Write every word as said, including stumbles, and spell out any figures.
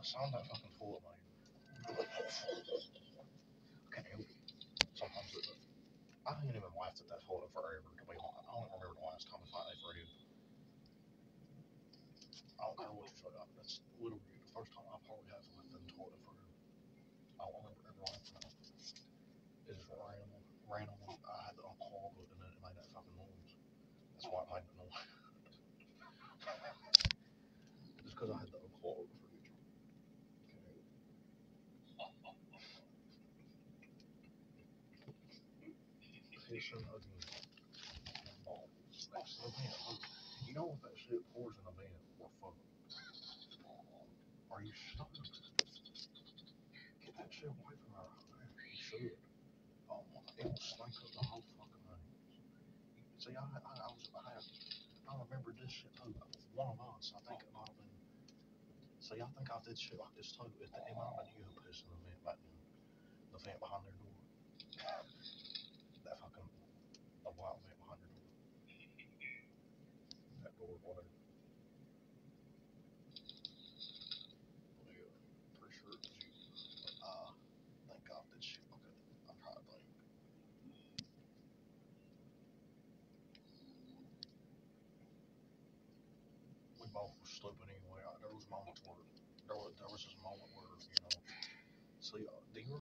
sound that fucking full, man. I can't help it. Sometimes it, I haven't even laughed at that photo forever, to be honest. I don't remember the last time I found that for you. I don't care what you say. I- That's literally the first time I probably have laughed in the toilet for you. I don't remember ever laughing at it. It just random, randomly. I had to unclog it and then it made that fucking noise. That's why it made the noise. Just because I had to unclog the fridge. Okay. Pissing again. Balls. Next to the vent. Look, you know if that shit pours in the vent, we're fucked. Are you stuck? Get that shit away from her. You should. Oh my, it will stink up the whole fucking thing. See, I, I, I was, I, I remember this shit too. One of us, I think it might have been. See, I think I did shit like this too. It, it might have been you who pissed in the vent back then. The vent behind their door. That fucking, the wild vent behind their door. That door, whatever. Yeah, pretty sure it was you. But uh, thank God did shit like that. I'm trying to think. We both were stupid anyway. There was moments where there was, there was this moment where you know, see, uh, do you